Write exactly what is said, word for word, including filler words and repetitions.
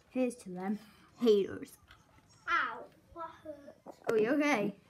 Here's to them haters. Ow, what hurt? Oh, you okay?